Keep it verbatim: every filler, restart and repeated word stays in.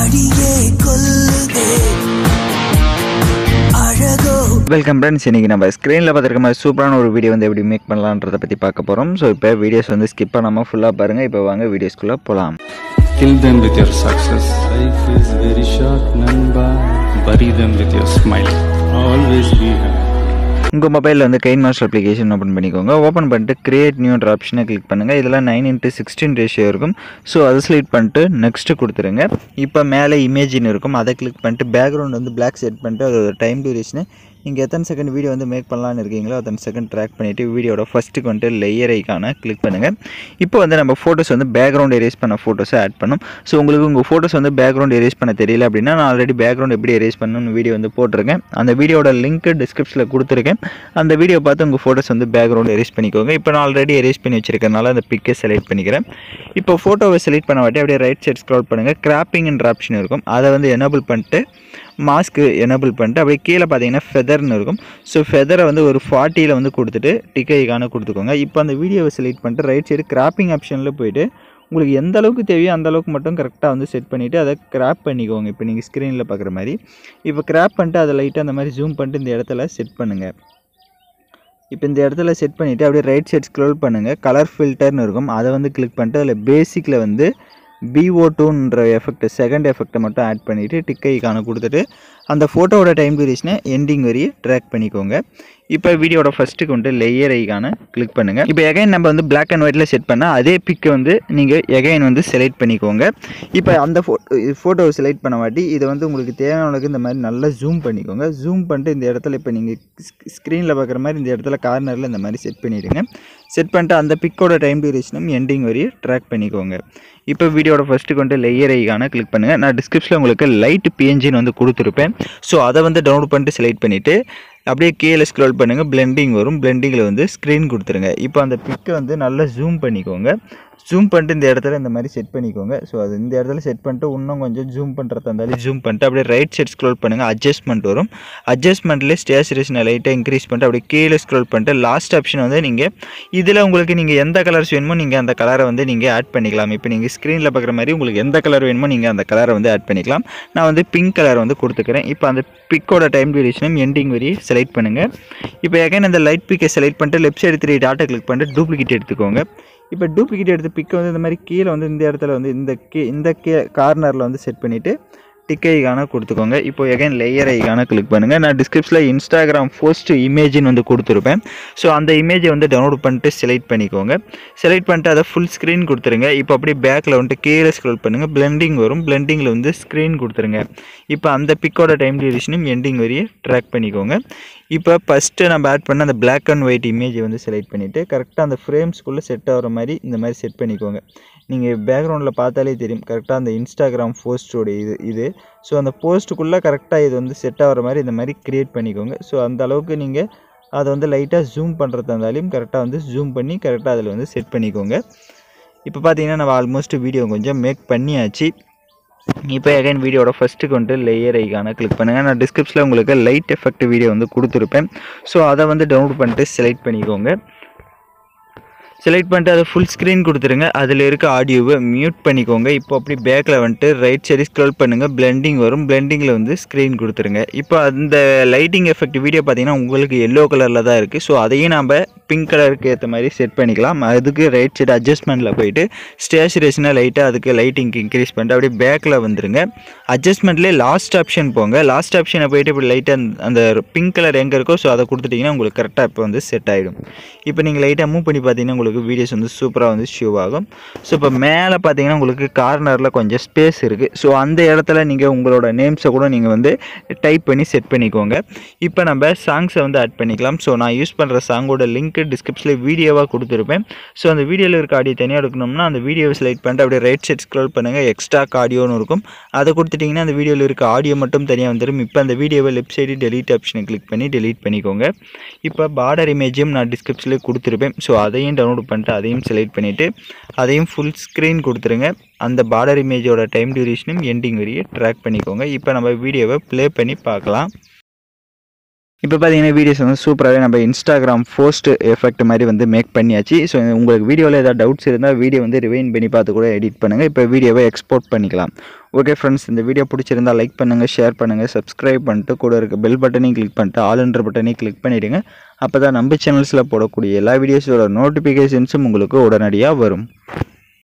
Welcome friends, இன்னைக்கு நம்ம ஸ்கிரீன்ல பார்த்திருக்க மாதிரி சூப்பரான ஒரு வீடியோ வந்து எப்படி மேக் பண்ணலாம்ன்றத பத்தி பார்க்க போறோம். சோ இப்போ வீடியோஸ் வந்து ஸ்கிப் பண்ணாம ஃபுல்லா பாருங்க. இப்போ வாங்க வீடியோஸ்க்குள்ள போலாம். Kill them with your success. Life is very short, namba. Bury them with your smile. Always be happy. உங்க மொபைல்ல வந்து Kinemaster அப்ளிகேஷன் ஓபன் பண்ணிக்கோங்க. ஓபன் பண்ணிட்டு கிரியேட் நியூன்ற ஆப்ஷனை கிளிக் பண்ணுங்க. இதுல nine into sixteen ரேஷியோ இருக்கும். சோ அதை செலக்ட் பண்ணிட்டு நெக்ஸ்ட் கொடுத்துருங்க. இப்போ மேலே இமேஜின் இருக்கும். அதை கிளிக் பண்ணிட்டு பேக்ரவுண்ட் வந்து பிளாக் செட் பண்ணிட்டு அதோட டைம் டியூரேஷன் நீங்கள் எத்தனை செகண்ட் வீடியோ வந்து மேக் பண்ணலான்னு இருக்கீங்களோ அத்தனை செகண்ட் ட்ராக் பண்ணிவிட்டு வீடியோட ஃபஸ்ட்டுக்கு வந்துட்டு லேயர் ஐக்கான கிளிக் பண்ணுங்கள். இப்போ வந்து நம்ம ஃபோட்டோஸ் வந்து பேக்ரவுண்ட் எரேஸ் பண்ண ஃபோட்டோஸை ஆட் பண்ணும். ஸோ உங்களுக்கு உங்கள் ஃபோட்டோஸ் வந்து பேக்ரவுண்ட் எரேஸ் பண்ண தெரியல அப்படின்னா நான் ஆல்ரெடி பேக்ரவுண்ட் எப்படி எரேஸ் பண்ணணும்னு வீடியோ வந்து போட்டிருக்கேன். அந்த வீடியோட லிங்க் டிஸ்கிரிப்ஷனில் கொடுத்துருக்கேன். அந்த வீடியோ பார்த்து உங்கள் ஃபோட்டோஸ் வந்து பேக்ரவுண்ட் எரேஸ் பண்ணிக்கோங்க. இப்போ நான் ஆல்ரெடி எரேஸ் பண்ணி வச்சிருக்கனால அந்த பிக்கை செலக்ட் பண்ணிக்கிறேன். இப்போ ஃபோட்டோவை செலக்ட் பண்ண வாட்டி அப்படியே ரைட் சைட் ஸ்க்ரால் பண்ணுங்கள். கிராப்பிங்ன்ற ஆப்ஷன் இருக்கும். அதை வந்து எனேபிள் பண்ணிட்டு மாஸ்க்கு எனேபிள் பண்ணிட்டு அப்படியே கீழே பார்த்தீங்கன்னா ஃபெதர்னு இருக்கும். ஸோ ஃபெதரை வந்து ஒரு ஃபார்ட்டியில் வந்து கொடுத்துட்டு டிக் ஐக்கான கொடுத்துக்கோங்க. இப்போ அந்த வீடியோவை செலக்ட் பண்ணிட்டு ரைட் சைடு கிராப்பிங் ஆப்ஷனில் போய்ட்டு உங்களுக்கு எந்த அளவுக்கு தேவையோ அந்த அளவுக்கு மட்டும் கரெக்டாக வந்து செட் பண்ணிவிட்டு அதை கிராப் பண்ணிக்கோங்க. இப்போ நீங்கள் ஸ்க்ரீனில் பார்க்குற மாதிரி இப்போ கிராப் பண்ணிட்டு அதை லைட்டாக அந்த மாதிரி ஜூம் பண்ணிட்டு இந்த இடத்துல செட் பண்ணுங்கள். இப்போ இந்த இடத்துல செட் பண்ணிவிட்டு அப்படியே ரைட் சைட் ஸ்க்ரோல் பண்ணுங்கள். கலர் ஃபில்டர்னு இருக்கும். அதை வந்து கிளிக் பண்ணிட்டு அதில் பேசிக்கில் வந்து B O two ன்ற எஃபெக்ட் செகண்ட் எஃபெக்ட்டை மட்டும் ஆட் பண்ணிவிட்டு டிக் ஐக்கான கொடுத்துட்டு அந்த ஃபோட்டோவோட டைம் டியூரேஷனை எண்டிங் வரையே ட்ராக் பண்ணிக்கோங்க. இப்போ வீடியோட ஃபஸ்ட்டுக்கு வந்துட்டு லேயர் ஐக்கான கிளிக் பண்ணுங்கள். இப்போ எகைன் நம்ம வந்து பிளாக் அண்ட் ஒயிட்டில் செட் பண்ணால் அதே பிக்கை வந்து நீங்கள் எகைன் வந்து செலக்ட் பண்ணிக்கோங்க. இப்போ அந்த ஃபோட்டோ ஃபோட்டோவை செலக்ட் பண்ண வாட்டி இதை வந்து உங்களுக்கு தேவையானதுக்கு இந்த மாதிரி நல்லா ஜூம் பண்ணிக்கோங்க. ஜூம் பண்ணிட்டு இந்த இடத்துல இப்போ நீங்கள் ஸ்க்ரீனில் பார்க்குற மாதிரி இந்த இடத்துல கார்னரில் இந்த மாதிரி செட் பண்ணிவிடுங்க. செட் பண்ணிட்டு அந்த பிக்கோட டைம் டியூரேஷனும் எண்டிங் வரையே ட்ராக் பண்ணிக்கோங்க. இப்போ வீடியோட ஃபஸ்ட்டுக்கு வந்துட்டு லேயர் ஐக்கான கிளிக் பண்ணுங்கள். நான் டிஸ்கிரிப்ஷனில் உங்களுக்கு லைட் பிஎன்ஜின்னு வந்து கொடுத்துருப்பேன். ஸோ அதை வந்து டவுன்லோட் பண்ணிட்டு செலக்ட் பண்ணிவிட்டு அப்படியே கீழே ஸ்க்ரோல் பண்ணுங்கள். பிளெண்டிங் வரும். பிளெண்டிங்கில் வந்து ஸ்க்ரீன் கொடுத்துருங்க. இப்போ அந்த பிக்கை வந்து நல்லா ஜூம் பண்ணிக்கோங்க. ஜூம் பண்ணிட்டு இந்த இடத்துல இந்த மாதிரி செட் பண்ணிக்கோங்க. ஸோ அது இந்த இடத்துல செட் பண்ணிட்டு இன்னும் கொஞ்சம் ஜூம் பண்ணுறதா இருந்தாலும் ஜூம் பண்ணிட்டு அப்படியே ரைட் சைட் ஸ்க்ரோல் பண்ணுங்கள். அட்ஜஸ்ட்மெண்ட் வரும். அட்ஜஸ்ட்மெண்ட்லேயே ஸ்டேச்சுரேஷனை லைட்டாக இன்க்ரீஸ் பண்ணிட்டு அப்படியே கீழே ஸ்க்ரோல் பண்ணிட்டு லாஸ்ட் ஆப்ஷன் வந்து நீங்கள் இதில் உங்களுக்கு நீங்கள் எந்த கலர்ஸ் வேணுமோ நீங்கள் அந்த கலரை வந்து நீங்கள் ஆட் பண்ணிக்கலாம். இப்போ நீங்கள் ஸ்க்ரீனில் பார்க்குற மாதிரி உங்களுக்கு எந்த கலர் வேணுமோ நீங்கள் அந்த கலரை வந்து ஆட் பண்ணிக்கலாம். நான் வந்து பிங்க் கலர் வந்து கொடுத்துக்கிறேன். இப்போ அந்த பிக்கோட டைம் டியூரேஷனும் எண்டிங் வரையே செலக்ட் பண்ணுங்கள். இப்போ எகைன் அந்த லைட் பிக்கை செலக்ட் பண்ணிட்டு லெஃப்ட் சைடு த்ரீ டாட்டா கிளிக் பண்ணிட்டு டூப்ளிகேட் எடுத்துக்கோங்க. இப்போ டூப்ளிகேட் எடுத்து பிக்கை வந்து இந்த மாதிரி கீழே வந்து இந்த இடத்துல வந்து இந்த கே இந்த கே கார்னரில் வந்து செட் பண்ணிவிட்டு டிக் ஐக்கான கொடுத்துக்கோங்க. இப்போ எகைன் லேயர் ஐக்கான கிளிக் பண்ணுங்கள். நான் டிஸ்கிரிப்ஷனில் இன்ஸ்டாகிராம் போஸ்ட் இமேஜின்னு வந்து கொடுத்துருப்பேன். ஸோ அந்த இமேஜை வந்து டவுன்லோட் பண்ணிட்டு செலக்ட் பண்ணிக்கோங்க. செலக்ட் பண்ணிட்டு அதை ஃபுல் ஸ்க்ரீன் கொடுத்துருங்க. இப்போ அப்படியே பேக்கில் வந்துட்டு கீழே ஸ்க்ரோல் பண்ணுங்கள். பிளெண்டிங் வரும். பிளெண்டிங்கில் வந்து ஸ்க்ரீன் கொடுத்துருங்க. இப்போ அந்த பிக்கோட டைம் டியூரேஷனும் எண்டிங் வரையே ட்ராக் பண்ணிக்கோங்க. இப்போ ஃபஸ்ட்டு நம்ம ஆட் பண்ண அந்த பிளாக் அண்ட் ஒயிட் இமேஜை வந்து செலக்ட் பண்ணிவிட்டு கரெக்டாக அந்த ஃப்ரேம்ஸ்குள்ளே செட் ஆகிற மாதிரி இந்த மாதிரி செட் பண்ணிக்கோங்க. நீங்கள் பேக்ரவுண்டில் பார்த்தாலே தெரியும் கரெக்டாக அந்த இன்ஸ்டாகிராம் போஸ்ட்டோட இது இது ஸோ அந்த போஸ்ட்டுக்குள்ளே கரெக்டாக இது வந்து செட் ஆகிற மாதிரி இந்த மாதிரி க்ரியேட் பண்ணிக்கோங்க. ஸோ அந்த அளவுக்கு நீங்கள் அதை வந்து லைட்டாக ஜூம் பண்ணுறதா இருந்தாலும் கரெக்டாக வந்து ஜூம் பண்ணி கரெக்டாக அதில் வந்து செட் பண்ணிக்கோங்க. இப்போ பார்த்தீங்கன்னா நம்ம ஆல்மோஸ்ட் வீடியோ கொஞ்சம் மேக் பண்ணியாச்சு. இப்போ எகைன் வீடியோட ஃபஸ்ட்டுக்கு வந்துட்டு லேயர் ஐக்கான கிளிக் பண்ணுங்கள். நான் டிஸ்கிரிப்ஷனில் உங்களுக்கு லைட் எஃபெக்ட் வீடியோ வந்து கொடுத்துருப்பேன். ஸோ அதை வந்து டவுன்லோட் பண்ணிட்டு செலக்ட் பண்ணிக்கோங்க. செலக்ட் பண்ணிட்டு அதை ஃபுல் ஸ்க்ரீன் கொடுத்துருங்க. அதில் இருக்க ஆடியோவை மியூட் பண்ணிக்கோங்க. இப்போ அப்படி பேக்கில் வந்துட்டு ரைட் சைடு ஸ்க்ரோல் பண்ணுங்கள். பிளெண்டிங் வரும். பிளெண்டிங்கில் வந்து ஸ்க்ரீன் கொடுத்துருங்க. இப்போ அந்த லைட்டிங் எஃபெக்ட் வீடியோ பார்த்தீங்கன்னா உங்களுக்கு எல்லோ கலரில் தான் இருக்குது. ஸோ அதையும் நம்ம பிங்க் கலருக்கு ஏற்ற மாதிரி செட் பண்ணிக்கலாம். அதுக்கு ரைட் சைடு அட்ஜஸ்ட்மெண்ட்டில் போயிட்டு ஸ்டேச்சுரேஷனை லைட்டாக அதுக்கு லைட்டிங் இன்க்ரீஸ் பண்ணிட்டு அப்படியே பேக்கில் வந்துடுங்க. அட்ஜஸ்ட்மெண்ட்லேயே லாஸ்ட் ஆப்ஷன் போங்க. லாஸ்ட் ஆப்ஷனை போயிட்டு இப்படி லைட்டாக அந்த பிங்க் கலர் எங்கே இருக்கோ ஸோ அதை கொடுத்துட்டிங்கன்னா உங்களுக்கு கரெக்டாக இப்போ வந்து செட் ஆகிடும். இப்போ நீங்கள் லைட்டாக மூவ் பண்ணி பார்த்தீங்கன்னா உங்களுக்கு வீடியோஸ் வந்து சூப்பராக வந்து ஷூ ஆகும். ஸோ இப்போ மேலே பார்த்தீங்கன்னா உங்களுக்கு கார்னரில் கொஞ்சம் ஸ்பேஸ் இருக்குது. ஸோ அந்த இடத்துல நீங்கள் உங்களோட நேம்ஸை கூட நீங்கள் வந்து டைப் பண்ணி செட் பண்ணிக்கோங்க. இப்போ நம்ம சாங்ஸை வந்து ஆட் பண்ணிக்கலாம். ஸோ நான் யூஸ் பண்ணுற சாங்கோட லிங்க் டிஸ்கிரிப்ஷனில் வீடியோவாக கொடுத்துருப்பேன். ஸோ அந்த வீடியோவில் இருக்க ஆடியோ தனியாக எடுக்கணும்னா அந்த வீடியோவை செலக்ட் பண்ணிட்டு அப்படியே ரைட் சைட் ஸ்க்ரோல் பண்ணுங்கள். எக்ஸ்ட்ரா ஆடியோன்னு இருக்கும். அதை கொடுத்துட்டிங்கன்னா அந்த வீடியோவில் இருக்க ஆடியோ மட்டும் தனியாக வந்துடும். இப்போ அந்த வீடியோவை லெஃப்ட் சைடு டெலீட் ஆப்ஷனை கிளிக் பண்ணி டெலீட் பண்ணிக்கோங்க. இப்போ பார்டர் இமேஜும் நான் டிஸ்கிரிப்ஷனில் கொடுத்துருப்பேன். ஸோ அதையும் டவுன்லோட் பண்ணிட்டு அதையும் செலக்ட் பண்ணிவிட்டு அதையும் ஃபுல் ஸ்க்ரீன் கொடுத்துருங்க. அந்த பார்டர் இமேஜோட டைம் டியூரேஷனும் எண்டிங் வரையே ட்ராக் பண்ணிக்கோங்க. இப்போ நம்ம வீடியோவை ப்ளே பண்ணி பார்க்கலாம். இப்போ பார்த்தீங்கன்னா வீடியோஸ் வந்து சூப்பராகவே நம்ம இன்ஸ்டாகிராம் போஸ்ட் எஃபெக்ட் மாதிரி வந்து மேக் பண்ணியாச்சு. ஸோ உங்களுக்கு வீடியோவில் ஏதாவது டவுட்ஸ் இருந்தால் வீடியோ வந்து ரிவைன் பண்ணி பார்த்து கூட எடிட் பண்ணுங்கள். இப்போ வீடியோவை எக்ஸ்போர்ட் பண்ணிக்கலாம். ஓகே ஃப்ரெண்ட்ஸ், இந்த வீடியோ பிடிச்சிருந்தால் லைக் பண்ணுங்கள், ஷேர் பண்ணுங்கள், சப்ஸ்கிரைப் பண்ணிட்டு கூட இருக்க பெல் பட்டனையும் கிளிக் பண்ணிட்டு ஆல்ன்ற பட்டனையும் கிளிக் பண்ணிவிடுங்க. அப்போ தான் நம்ம சேனல்ஸில் போடக்கூடிய எல்லா வீடியோஸோட நோட்டிஃபிகேஷன்ஸும் உங்களுக்கு உடனடியாக வரும்.